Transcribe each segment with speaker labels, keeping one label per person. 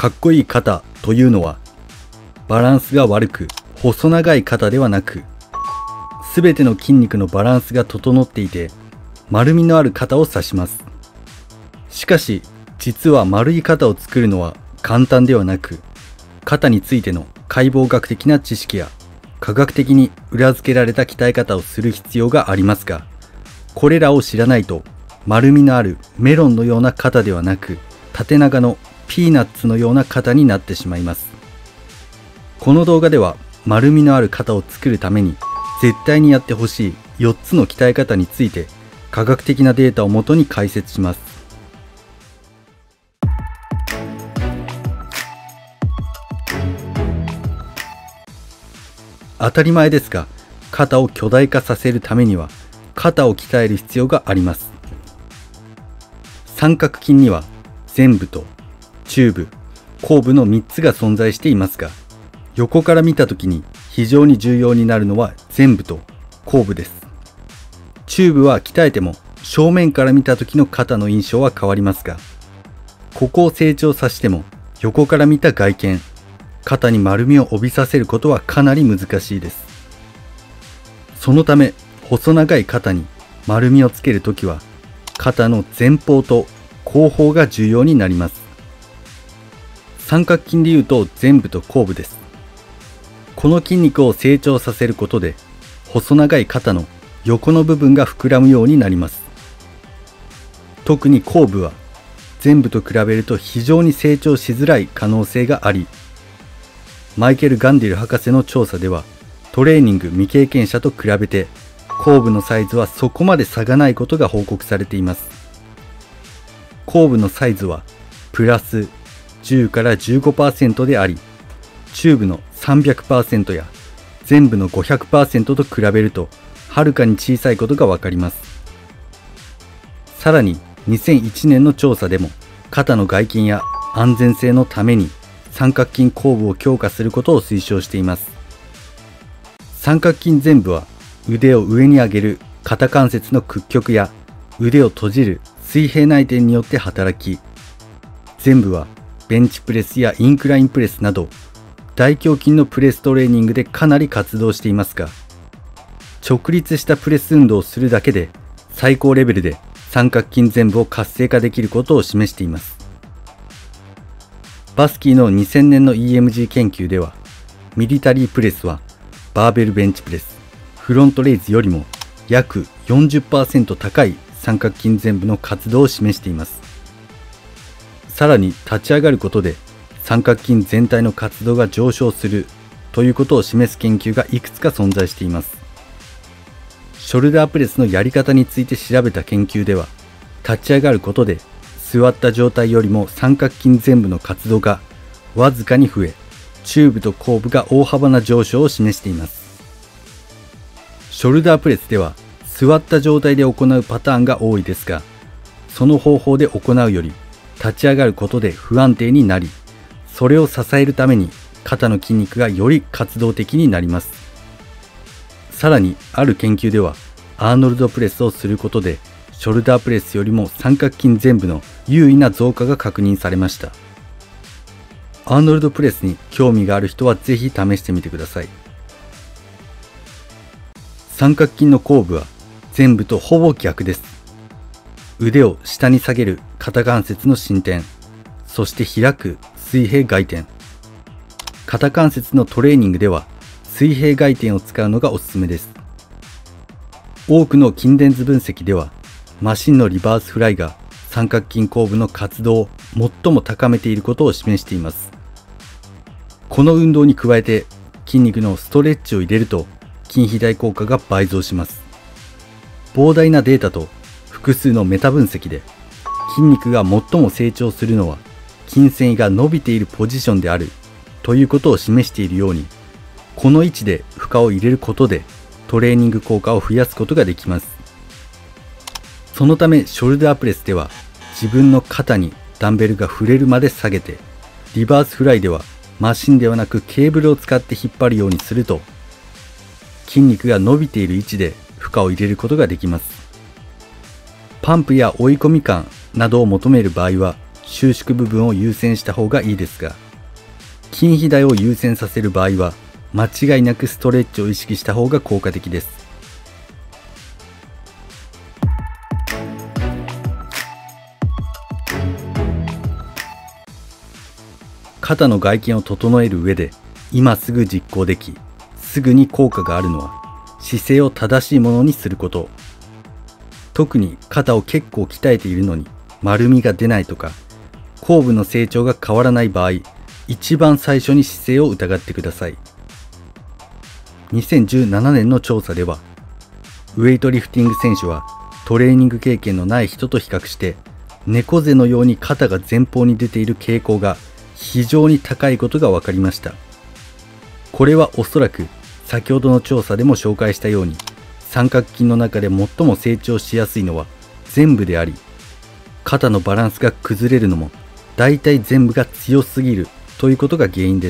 Speaker 1: かっこいい肩というのは、バランスが悪く細長い肩ではなく、すべての筋肉のバランスが整っていて丸みのある肩を指します。しかし実は丸い肩を作るのは簡単ではなく、肩についての解剖学的な知識や科学的に裏付けられた鍛え方をする必要がありますが、これらを知らないと丸みのあるメロンのような肩ではなく、縦長のピーナッツのような肩になってしまいます。この動画では丸みのある肩を作るために絶対にやってほしい4つの鍛え方について科学的なデータをもとに解説します。当たり前ですが、肩を巨大化させるためには肩を鍛える必要があります。三角筋には前部と中部、後部の3つが存在していますが、横から見たときに非常に重要になるのは前部と後部です。中部は鍛えても正面から見た時の肩の印象は変わりますが、ここを成長させても横から見た外見、肩に丸みを帯びさせることはかなり難しいです。そのため細長い肩に丸みをつけるときは、肩の前方と後方が重要になります。三角筋でいうと前部と後部です。この筋肉を成長させることで、細長い肩の横の部分が膨らむようになります。特に後部は前部と比べると非常に成長しづらい可能性があり、マイケル・ガンディル博士の調査では、トレーニング未経験者と比べて後部のサイズはそこまで差がないことが報告されています。後部のサイズはプラス10から 15% であり、中部の 300% や前部の 500% と比べるとはるかに小さいことがわかります。さらに2001年の調査でも、肩の外見や安全性のために三角筋後部を強化することを推奨しています。三角筋前部は腕を上に上げる肩関節の屈曲や腕を閉じる水平内転によって働き、前部はベンチプレスやインクラインプレスなど大胸筋のプレストレーニングでかなり活動していますが、直立したプレス運動をするだけで最高レベルで三角筋前部を活性化できることを示しています。バスキーの2000年の EMG 研究では、ミリタリープレスはバーベルベンチプレス、フロントレイズよりも約 40% 高い三角筋前部の活動を示しています。さらに立ち上がることで三角筋全体の活動が上昇するということを示す研究がいくつか存在しています。ショルダープレスのやり方について調べた研究では、立ち上がることで座った状態よりも三角筋前部の活動がわずかに増え、中部と後部が大幅な上昇を示しています。ショルダープレスでは座った状態で行うパターンが多いですが、その方法で行うより立ち上がることで不安定になり、それを支えるために肩の筋肉がより活動的になります。さらにある研究では、アーノルドプレスをすることでショルダープレスよりも三角筋前部の優位な増加が確認されました。アーノルドプレスに興味がある人はぜひ試してみてください。三角筋の後部は前部とほぼ逆です。腕を下に下げる肩関節の伸展、そして開く水平外転。肩関節のトレーニングでは水平外転を使うのがおすすめです。多くの筋電図分析では、マシンのリバースフライが三角筋後部の活動を最も高めていることを示しています。この運動に加えて筋肉のストレッチを入れると筋肥大効果が倍増します。膨大なデータと複数のメタ分析で、筋肉が最も成長するのは筋繊維が伸びているポジションであるということを示しているように、この位置で負荷を入れることでトレーニング効果を増やすことができます。そのためショルダープレスでは自分の肩にダンベルが触れるまで下げて、リバースフライではマシンではなくケーブルを使って引っ張るようにすると、筋肉が伸びている位置で負荷を入れることができます。パンプや追い込み感などを求める場合は、 収縮部分を優先した方がいいですが、筋肥大を優先させる場合は間違いなくストレッチを意識した方が効果的です。肩の外見を整える上で今すぐ実行でき、すぐに効果があるのは姿勢を正しいものにすること。特に肩を結構鍛えているのに丸みが出ないとか、後部の成長が変わらない場合、一番最初に姿勢を疑ってください。2017年の調査では、ウェイトリフティング選手はトレーニング経験のない人と比較して、猫背のように肩が前方に出ている傾向が非常に高いことが分かりました。これはおそらく先ほどの調査でも紹介したように、三角筋の中で最も成長しやすいのは前部であり、肩のバランスが崩れるのも大体前部が強すぎるということが原因です。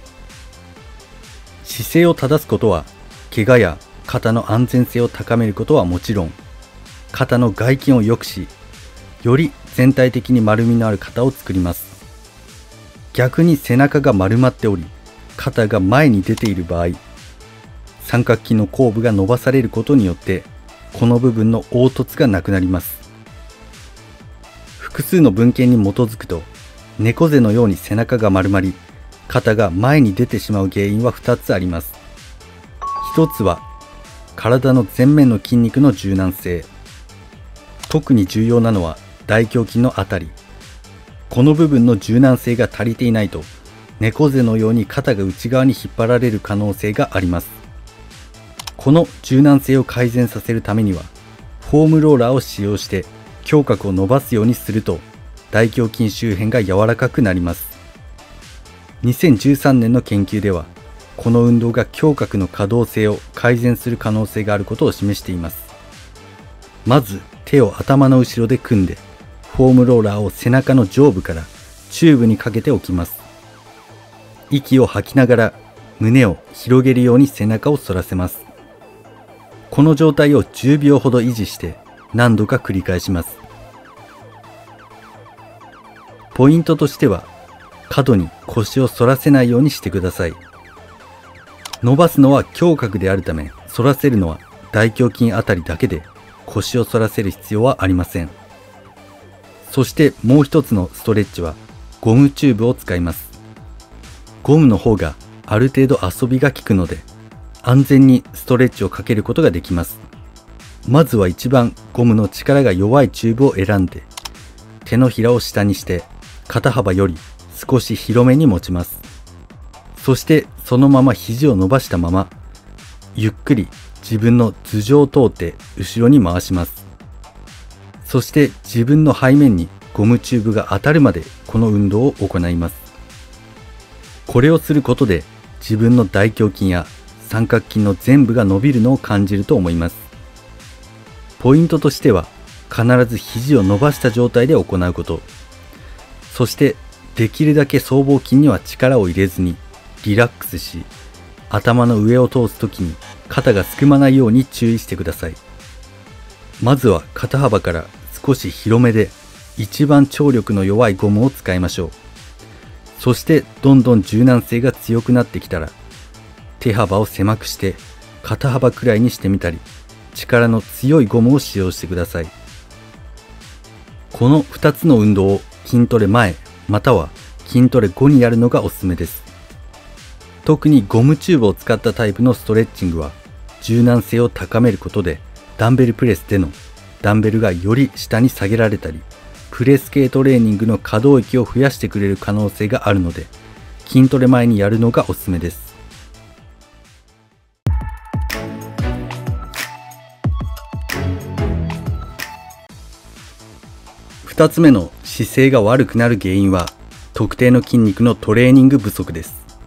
Speaker 1: 姿勢を正すことは怪我や肩の安全性を高めることはもちろん、肩の外筋を良くし、より全体的に丸みのある肩を作ります。逆に背中が丸まっており、肩が前に出ている場合、三角筋の後部が伸ばされることによって、この部分の凹凸がなくなります。複数の文献に基づくと、猫背のように背中が丸まり、肩が前に出てしまう原因は2つあります。1つは、体の前面の筋肉の柔軟性。特に重要なのは大胸筋のあたり。この部分の柔軟性が足りていないと、猫背のように肩が内側に引っ張られる可能性があります。この柔軟性を改善させるためには、フォームローラーを使用して胸郭を伸ばすようにすると、大胸筋周辺が柔らかくなります。2013年の研究では、この運動が胸郭の可動性を改善する可能性があることを示しています。まず手を頭の後ろで組んで、フォームローラーを背中の上部から中部にかけておきます。息を吐きながら胸を広げるように背中を反らせます。この状態を10秒ほど維持して何度か繰り返します。ポイントとしては、過度に腰を反らせないようにしてください。伸ばすのは胸郭であるため、反らせるのは大胸筋あたりだけで、腰を反らせる必要はありません。そしてもう一つのストレッチはゴムチューブを使います。ゴムの方がある程度遊びが効くので、安全にストレッチをかけることができます。まずは一番ゴムの力が弱いチューブを選んで、手のひらを下にして肩幅より少し広めに持ちます。そしてそのまま肘を伸ばしたまま、ゆっくり自分の頭上を通って後ろに回します。そして自分の背面にゴムチューブが当たるまでこの運動を行います。これをすることで自分の大胸筋や三角筋の前部が伸びるのを感じると思います。ポイントとしては、必ず肘を伸ばした状態で行うこと。そしてできるだけ僧帽筋には力を入れずにリラックスし、頭の上を通すときに肩がすくまないように注意してください。まずは肩幅から少し広めで一番張力の弱いゴムを使いましょう。そしてどんどん柔軟性が強くなってきたら、手幅を狭くして肩幅くらいにしてみたり、力の強いゴムを使用してください。この2つの運動を筋トレ前または筋トレ後にやるのがおすすめです。特にゴムチューブを使ったタイプのストレッチングは柔軟性を高めることで、ダンベルプレスでのダンベルがより下に下げられたり、プレス系トレーニングの可動域を増やしてくれる可能性があるので、筋トレ前にやるのがおすすめです。2つ目の姿勢が悪くなる原因は、特定の筋肉のトレーニング不足です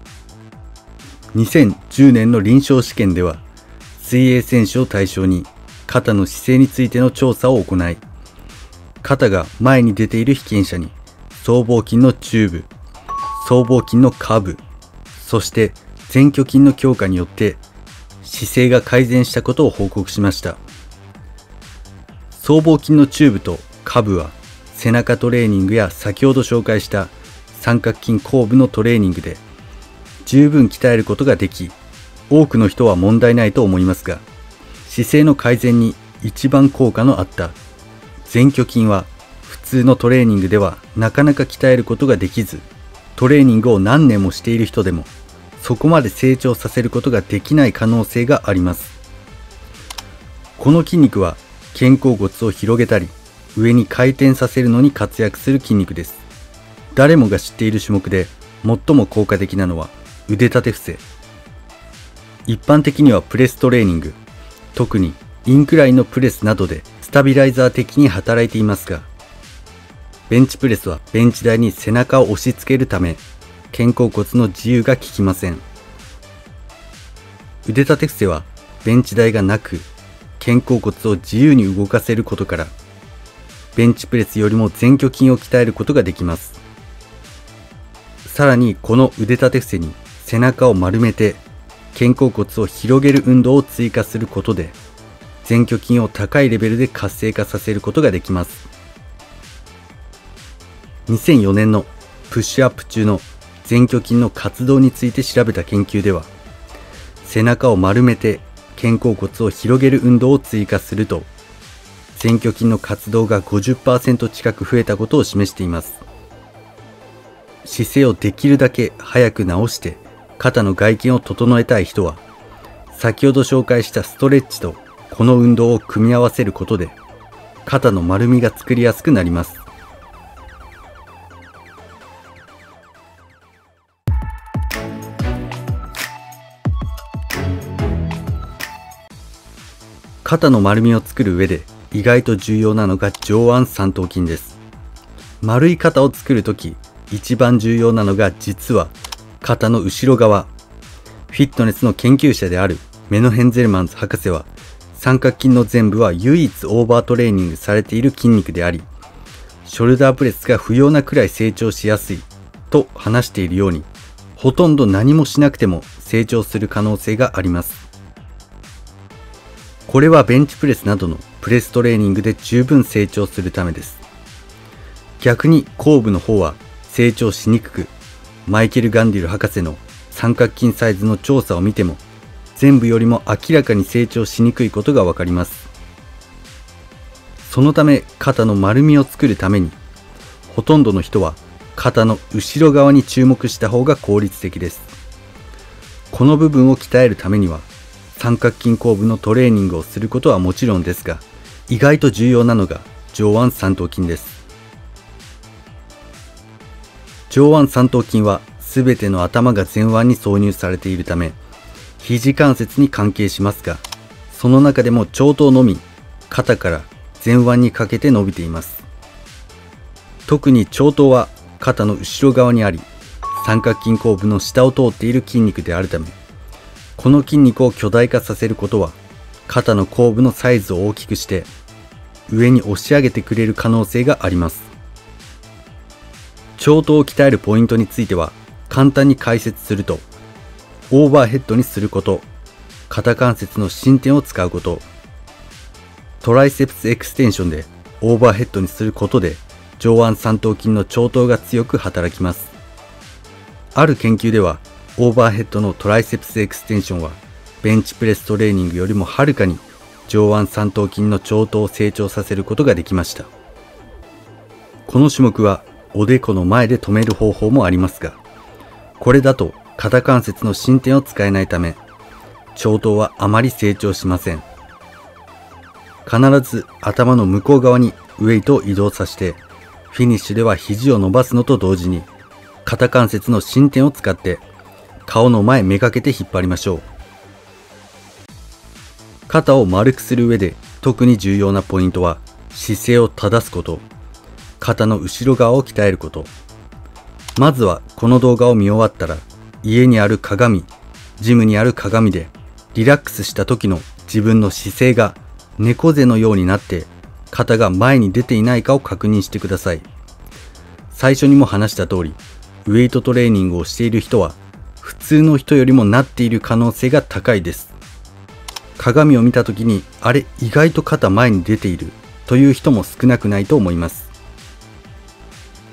Speaker 1: 。2010年の臨床試験では、水泳選手を対象に肩の姿勢についての調査を行い、肩が前に出ている被験者に僧帽筋のチューブ、僧帽筋の下部、そして前鋸筋の強化によって姿勢が改善したことを報告しました。僧帽筋のチューブと下部は背中トレーニングや先ほど紹介した三角筋後部のトレーニングで十分鍛えることができ、多くの人は問題ないと思いますが、姿勢の改善に一番効果のあった前鋸筋は普通のトレーニングではなかなか鍛えることができず、トレーニングを何年もしている人でもそこまで成長させることができない可能性があります。この筋肉は肩甲骨を広げたり上に回転させるのに活躍する筋肉です。誰もが知っている種目で最も効果的なのは腕立て伏せ。一般的にはプレストレーニング、特にインクラインのプレスなどでスタビライザー的に働いていますが、ベンチプレスはベンチ台に背中を押し付けるため、肩甲骨の自由が効きません。腕立て伏せはベンチ台がなく、肩甲骨を自由に動かせることから、ベンチプレスよりも前鋸筋を鍛えることができます。さらにこの腕立て伏せに背中を丸めて肩甲骨を広げる運動を追加することで、前鋸筋を高いレベルで活性化させることができます。2004年のプッシュアップ中の前鋸筋の活動について調べた研究では、背中を丸めて肩甲骨を広げる運動を追加すると、前鋸筋の活動が 50% 近く増えたことを示しています。姿勢をできるだけ早く直して肩の外見を整えたい人は、先ほど紹介したストレッチとこの運動を組み合わせることで肩の丸みが作りやすくなります。肩の丸みを作る上で意外と重要なのが上腕三頭筋です。丸い肩を作るとき、一番重要なのが実は肩の後ろ側。フィットネスの研究者であるメノヘンゼルマンズ博士は、三角筋の前部は唯一オーバートレーニングされている筋肉であり、ショルダープレスが不要なくらい成長しやすいと話しているように、ほとんど何もしなくても成長する可能性があります。これはベンチプレスなどのプレストレーニングで十分成長するためです。逆に後部の方は成長しにくく、マイケル・ガンディル博士の三角筋サイズの調査を見ても、前部よりも明らかに成長しにくいことがわかります。そのため肩の丸みを作るために、ほとんどの人は肩の後ろ側に注目した方が効率的です。この部分を鍛えるためには、三角筋後部のトレーニングをすることはもちろんですが、意外と重要なのが上腕三頭筋です。上腕三頭筋はすべての頭が前腕に挿入されているため、肘関節に関係しますが、その中でも長頭のみ肩から前腕にかけて伸びています。特に長頭は肩の後ろ側にあり、三角筋後部の下を通っている筋肉であるため、この筋肉を巨大化させることは、肩の後部のサイズを大きくして上に押し上げてくれる可能性があります。長頭を鍛えるポイントについては簡単に解説すると、オーバーヘッドにすること、肩関節の伸展を使うこと、トライセプスエクステンションでオーバーヘッドにすることで上腕三頭筋の長頭が強く働きます。ある研究ではオーバーヘッドのトライセプスエクステンションはベンチプレストレーニングよりもはるかに上腕三頭筋の長頭を成長させることができました。この種目はおでこの前で止める方法もありますが、これだと肩関節の伸展を使えないため、長頭はあまり成長しません。必ず頭の向こう側にウエイトを移動させて、フィニッシュでは肘を伸ばすのと同時に、肩関節の伸展を使って顔の前めがけて引っ張りましょう。肩を丸くする上で特に重要なポイントは、姿勢を正すこと、肩の後ろ側を鍛えること。まずはこの動画を見終わったら、家にある鏡、ジムにある鏡でリラックスした時の自分の姿勢が猫背のようになって肩が前に出ていないかを確認してください。最初にも話した通り、ウェイトトレーニングをしている人は普通の人よりもなっている可能性が高いです。鏡を見た時に、あれ、意外と肩前に出ているという人も少なくないと思います。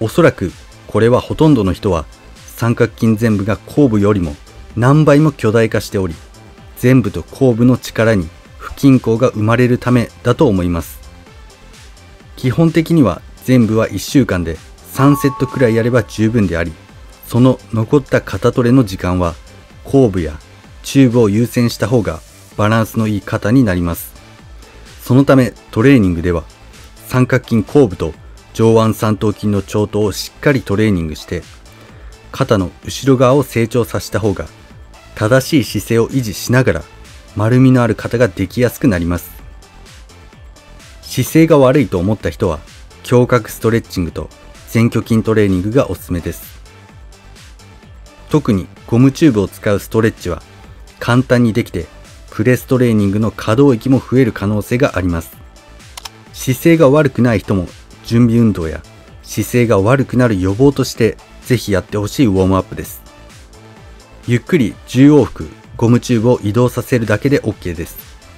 Speaker 1: おそらくこれはほとんどの人は三角筋前部が後部よりも何倍も巨大化しており、前部と後部の力に不均衡が生まれるためだと思います。基本的には前部は1週間で3セットくらいやれば十分であり、その残った肩トレの時間は後部や中部を優先した方がバランスのいい肩になります。そのためトレーニングでは三角筋後部と上腕三頭筋の長頭をしっかりトレーニングして、肩の後ろ側を成長させた方が正しい姿勢を維持しながら丸みのある肩ができやすくなります。姿勢が悪いと思った人は胸郭ストレッチングと前鋸筋トレーニングがおすすめです。特にゴムチューブを使うストレッチは簡単にできて、プレストレーニングの可動域も増える可能性があります。姿勢が悪くない人も準備運動や姿勢が悪くなる予防としてぜひやってほしいウォームアップです。ゆっくり10往復ゴムチューブを移動させるだけで OK です。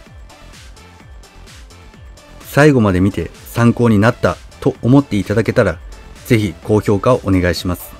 Speaker 1: 最後まで見て参考になったと思っていただけたら、ぜひ高評価をお願いします。